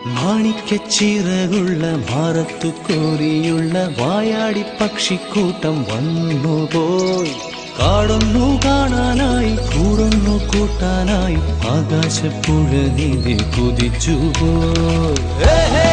മാണിക്യച്ചിറകുള്ള മാറത്തു കോരിയുള്ള വായാടി പക്ഷിക്കൂട്ടം വന്നുപോയി. കാടൊന്നു കാണാനായി കൂടൊന്നു കൂട്ടാനായി ആകാശപ്പുഴ നീന്തി കുതിച്ചുപോയി.